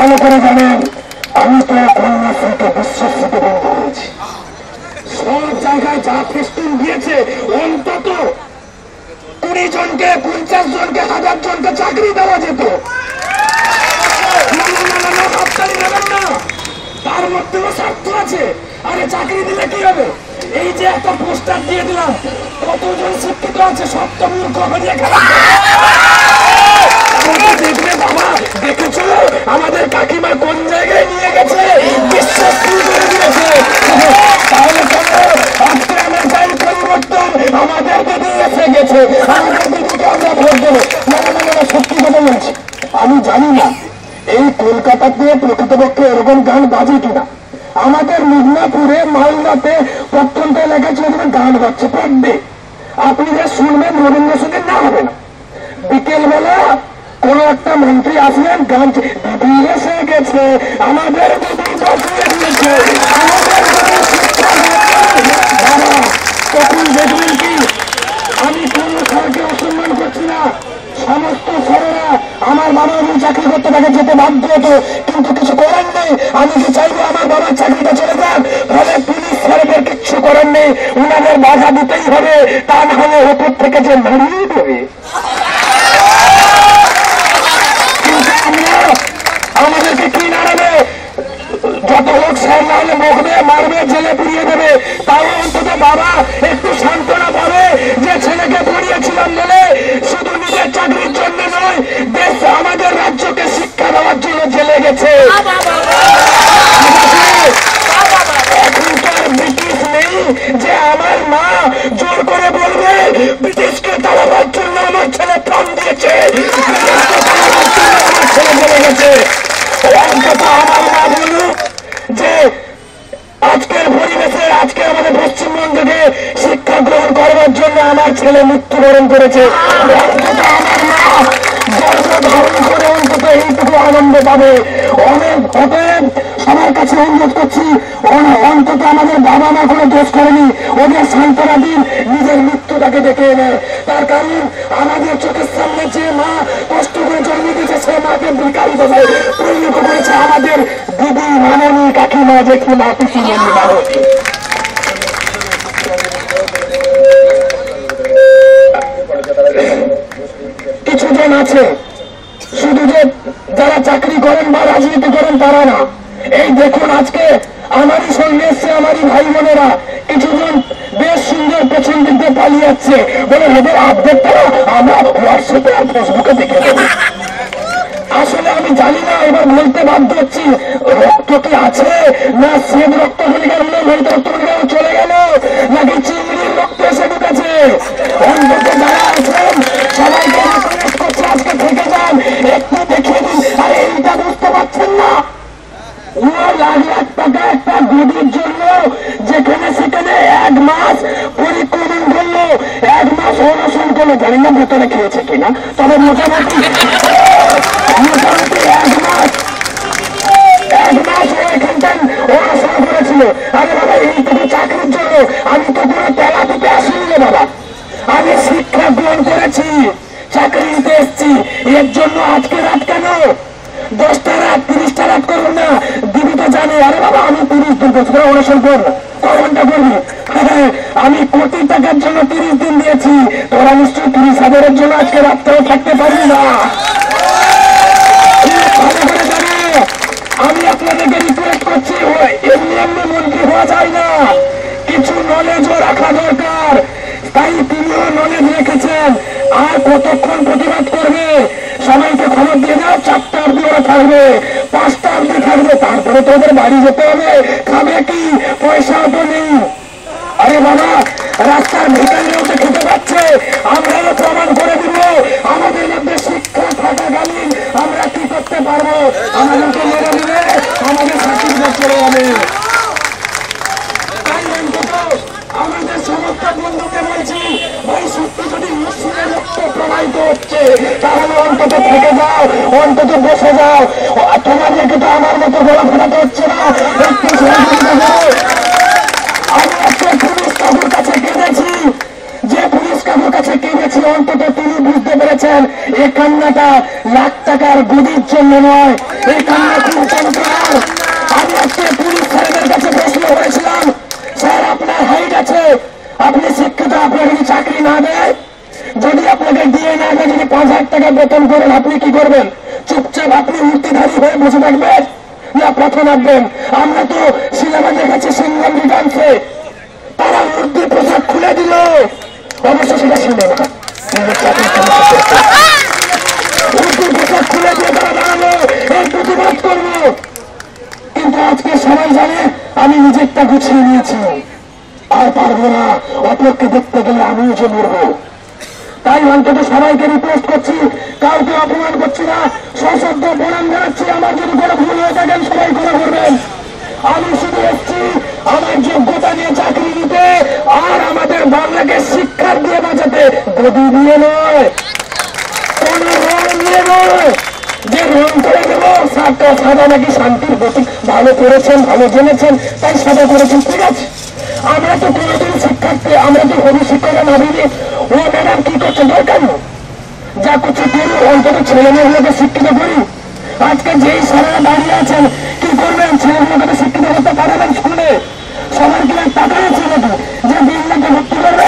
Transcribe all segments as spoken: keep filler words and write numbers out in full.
ভালো করে জানেন আমি তো কন্যাশ্রীকে বিশ্বশ্রীতে বন্ধ করেছি। সব জায়গায় যা ফেস্টুন দিয়েছে অন্তত কুড়ি জনকে পঞ্চাশ জনকে হাজার জনকে চাকরি দেওয়া যেত। তার মধ্যেও স্বার্থ আছে। আরে চাকরি দিলে কি হবে? এই যে একটা পোস্টার দিয়ে দিলাম, কতজন শিক্ষিত আছে সব তো মূর্খ হয়ে খেলা। দেখবে বাবা, দেখেছো আমাদের কাকিমা কোন জায়গায় নিয়ে গেছে, বিশ্বাস করে দিয়েছে। তাহলে আজকে আমার গাড়ি পরিবর্তন, আমাদের দিদি এসে গেছে, আমাদের দিদিকে আমরা ভোট দেবো। মানে মানে সত্যি কথা বলছি, আমি জানি না এই কলকাতাতে প্রকৃতপক্ষে এরকম গান বাজে কিনা। আমাদের মিদনাপুরে মালদাতে প্রত্যন্ত এলাকায় ছিল গান বাজছে পার আপনি যে শুনবেন রবীন্দ্রসঙ্গীত না হবে না। বিকেল বেলা কোন একটা মন্ত্রী আসলেন, গান দিদি এসে গেছে, আমাদের দিদি বাঁচিয়ে দিয়েছে, তখন দেখবেন কি আমি কোন স্যারকে অসম্মান করছি না। সমস্ত স্যারেরা আমার বাবা আমি চাকরি করতে তাকে যেতে বাধ্য হতো, কিন্তু কিছু করার নেই। আমি কি চাইবো আমার বাবার চাকরিটা চলে যান? ফলে পুলিশ স্যারেদের কিচ্ছু করার নেই, উনাদের বাধা দিতেই হবে, তা না হলে ওপর থেকে যে নাড়িয়ে দেবে। কিন্তু আমরা আমাদেরকে কি নাড়াবে? যত লোক স্যার না হলে বকবে, মারবে, জেলে পুড়িয়ে দেবে। তাও অন্তত বাবা একটু সান্ত্বনা পাবে যে ছেলেকে পড়িয়েছিলাম বলে শুধু নিজের চাকরির জন্য নয়, দেশ আমাদের রাজ্যকে শিক্ষা দেওয়ার জন্য জেলে গেছে। এখন তো আর ব্রিটিশ নেই যে আমার মা জোর করে বলবে ব্রিটিশকে তাড়াবার জন্য আমার ছেলে প্রাণ দিয়েছে, আমার ছেলে জেলে গেছে। অন্তত আমার মা বলুক যে আজকের পরিবেশে আজকে আমাদের পশ্চিমবঙ্গকে শিক্ষা গ্রহণ করবার জন্য আমার ছেলে মৃত্যুবরণ করেছে। অন্তত আমার মা গর্ব ধারণ করে অন্তত এইটুকু আনন্দ পাবে। অনেক অতএব সবার কাছে অনুরোধ করছি, অন্তত আমাদের বাবা মা কোনো দোষ করেনি, ওদের সান্ত্বনা দিন, নিজের মৃত্যুটাকে ডেকে এনে। তার কারণ আমাদের চোখের সামনে যে মা কষ্ট করে জন্ম দিয়েছে সে মাকে বিকারি দশায় পরিণত করেছে আমাদের দিদি, মামনি, কাকিমা, জেঠিমা, পিসি, মন্দির মানুষ। কিছু জন আছে শুধু যে যারা চাকরি করেন বা রাজনীতি করেন তারা না। এই দেখুন আজকে আমারই সঙ্গে এসছে আমারই ভাই বোনেরা, কিছুজন বেশ সুন্দর পেছন দিক দিয়ে পালিয়ে যাচ্ছে, বলে এদের আপডেটটা আমরা হোয়াটসঅ্যাপে আর ফেসবুকে দেখে দেবো। আসলে আমি জানি না, এবার বলতে বাধ্য হচ্ছি, রক্ত কি আছে না শ্বেত রক্ত কণিকার হলো লোহিত রক্ত কণিকার চলে গেল, নাকি চিংড়ির রক্ত এসে ঢুকেছে? অন্তত যারা আছেন সবাইকে রিকোয়েস্ট করছে আজকে থেকে যান, একটু দেখিয়ে দিন। আরে এইটা বুঝতে পারছেন না, লাখ লাখ টাকা একটা গদির জন্য যেখানে সেখানে এক মাস পরিক্রমণ করলো, এক মাস অনশন করলো, জানি না ভেতরে খেয়েছে কিনা, তবে মোটামুটি মোটামুটি এক মাস এক মাস ও এখানটায় অনশন করেছিল। আরে বাবা এইটুকু চাকরির জন্য আমি তো কোনো তেলা দিতে আসিনি রে বাবা, আমি শিক্ষা গ্রহণ করেছি, চাকরি নিতে এসছি, এর জন্য আজকে রাত কেন? দশটা রাত তিরিশটা রাত করবো না, দিদি তো জানে। আরে বাবা আমি তিরিশ দিন বছর অনশন করব, ক ঘন্টা করবি? আমি কোটি টাকার জন্য তিরিশ দিন দিয়েছি, তোরা নিশ্চয়ই তিরিশ হাজারের জন্য আজকে রাতটাও থাকতে পারবি না। ভালো করে জানে, আমি আপনাদেরকে রিকোয়েস্ট করছি, এমনি এমনি মন্ত্রী হওয়া যায় না, কিছু নলেজও রাখা দরকার। তাই তিনিও নলেজ রেখেছেন। আর কতক্ষণ প্রতিবাদ করবে? সবাইকে খবর দিয়ে দাও, চারটা অব্দি ওরা থাকবে, পাঁচটা অব্দি থাকবে, তারপরে তো ওদের বাড়ি যেতে হবে। খাবে কি? পয়সাও তো নেই। আরে বাবা রাস্তার ভিকারিরাও তো খেতে পাচ্ছে, আমরাও প্রমাণ করে দিব আমাদের মধ্যে শিক্ষা থাকাকালীন আমরা কি করতে পারবো। আমাদেরকে মেরে দিলে আমাদের সার্টিফিকেট চলে যাবে। তাই অন্তত আমাদের সমস্ত বন্ধুকে বলছি, ভাই সত্যি যদি মুসলিমের রক্ত প্রবাহিত হচ্ছে তাহলে অন্তত থেকে যাও, অন্তত বসে যাও। তোমাদেরকে তো আমার মতো গলা ফেরাতে হচ্ছে না, একটু সহযোগিতা করো। আমি আজকে পুলিশ কাকুর কাছে কেঁদেছি, যে পুলিশ কাকুর কাছে কেঁদেছি অন্তত তিনি বুঝতে পেরেছেন এই কান্নাটা লাখ টাকার গদির জন্য নয়, এই কান্না খুব চমৎকার। আমি আজকে পুলিশ স্যারদের কাছে প্রশ্ন করেছিলাম, স্যার আপনার হাইট আছে, আপনি শিক্ষিত, আপনার যদি চাকরি না দেয়, যদি আপনাকে দিয়ে না দেয়, যদি পাঁচ হাজার টাকা বেতন করেন, আপনি কি করবেন? চুপচাপ আপনি মূর্তিধারী হয়ে বসে থাকবেন না পথে নামবেন? আমরা তো সিনেমা দেখেছি সিঙ্গল রিটার্নসে, তারা মূর্তি পোশাক খুলে দিল, অবশ্য সেটা সিনেমা, মূর্তি পোশাক খুলে দিয়ে তারা দাঁড়ালো, এই প্রতিবাদ করবো। কিন্তু আজকে সবাই জানে আমি নিজেরটা গুছিয়ে নিয়েছি, আর পারবো না, অপরকে দেখতে গেলে আমিও যে মরবো। তাই অন্তত সবাইকে রিকোয়েস্ট করছি, কাউকে অপমান করছি না, সশব্দ প্রণাম জানাচ্ছি। আমার যদি কোনো ভুল হয়ে থাকেন সবাই ক্ষমা করবেন। আমি শুধু এসছি আমার যোগ্যতা নিয়ে চাকরি দিতে, আর আমাদের বাংলাকে শিক্ষা দিয়ে বাঁচাতে, গদি দিয়ে নয়, কোন রং দিয়ে নয় যে রং করে দেব। সাতটা সাদা নাকি শান্তির প্রতীক, ভালো করেছেন, ভালো জেনেছেন, তাই সাদা করেছেন, ঠিক আছে। আমরা তো কোনোদিন শিক্ষার্থী, আমরা তো হবু শিক্ষকরা ভাবিনি ও ম্যাডাম কি করছে, দরকার নেই, যা করছে করি, অন্তত ছেলে মেয়েগুলোকে শিক্ষিত করি। আজকে যেই স্যারেরা দাঁড়িয়ে আছেন, কি করবেন? ছেলেগুলোকে শিক্ষিত করতে পারবেন স্কুলে? সবার কি আর টাকা আছে নাকি যে বিল্লাকে ভর্তি করবে?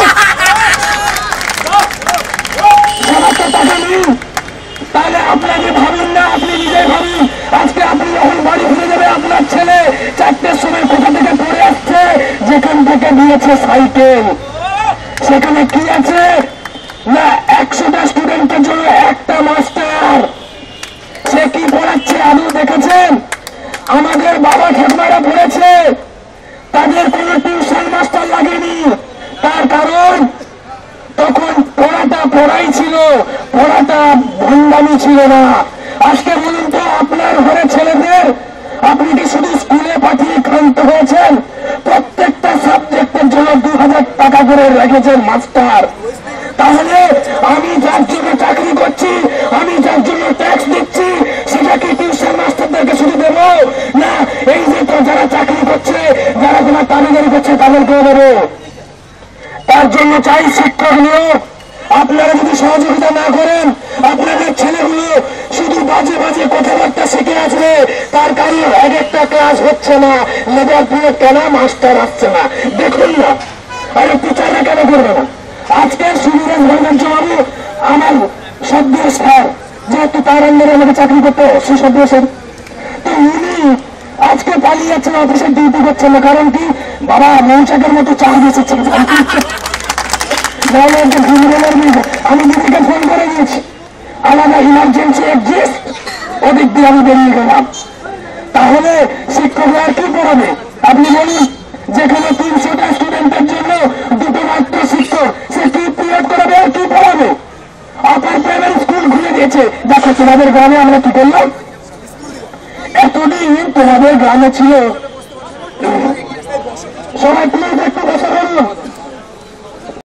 সবার তো টাকা নেই। তাহলে আপনাকে ভাবুন না, আপনি নিজে ভাবুন, আজকে আপনি যখন বাড়ি ফিরে যাবে, আপনার ছেলে চারটের সময় কোথা থেকে পড়ে আসছে, যেখান থেকে দিয়েছে সাইকেল, সেখানে কি আছে না একশোটা স্টুডেন্টের জন্য একটা মাস্টার। সে কি পড়াচ্ছে আদৌ দেখেছেন? আমাদের বাবা ঠাকুমারা পড়েছে, তাদের কোনো টিউশন মাস্টার লাগেনি। তার কারণ তখন পড়াটা পড়াই ছিল, পড়াটা ভণ্ডামি ছিল না। আজকে বলুন তো, আপনার ঘরে ছেলেদের আপনি কি শুধু স্কুলে পাঠিয়ে ক্ষান্ত হয়েছেন? প্রত্যেকটা সাবজেক্টের জন্য দু হাজার টাকা করে রেখেছেন মাস্টার। তাহলে আমি যার জন্য চাকরি করছি, আমি যার জন্য ট্যাক্স দিচ্ছি, সেটা কি টিউশন মাস্টারদেরকে শুধু দেব না এই যে তো যারা চাকরি করছে, যারা তোমার কারিগরি করছে, তাদেরকেও দেবো? তার জন্য চাই শিক্ষক নিয়োগ। আপনারা যদি সহযোগিতা না করেন, আপনাদের ছেলেগুলো শুধু বাজে বাজে কথাবার্তা শিখে আসবে, তার কারণ এক একটা ক্লাস হচ্ছে না, লেবার পিরিয়ড কেন, মাস্টার আসছে না, দেখুন না। আরে টিচাররা কেন করবে না? আজকে সুবিরাজ ভট্টাচার্য বাবু আমার সদ্য স্যার, যেহেতু তার আন্ডারে আমাকে চাকরি করতে, সে সদ্য স্যার, তো উনি আজকে পালিয়ে যাচ্ছেন, অফিসে ডিউটি করছেন না। কারণ কি? বাবা মৌচাকের মতো চা বেঁচেছেন। আমি দিদিকে ফোন করে দিয়েছি, আলাদা ইমার্জেন্সি এক্সিস্ট, ওদিক দিয়ে আমি বেরিয়ে গেলাম। তাহলে শিক্ষকরা আর কি পড়াবে? আপনি বলুন, যেখানে তিনশোটা স্টুডেন্টের জন্য দুটো মাত্র শিক্ষক, সে কি পিরিয়ড করাবে আর কি পড়াবে? আপার প্রাইমারি স্কুল খুলে দিয়েছে। দেখো তোমাদের গ্রামে আমরা কি করলাম, এতদিন তোমাদের গ্রামে ছিল সবাই পুরো দেখতে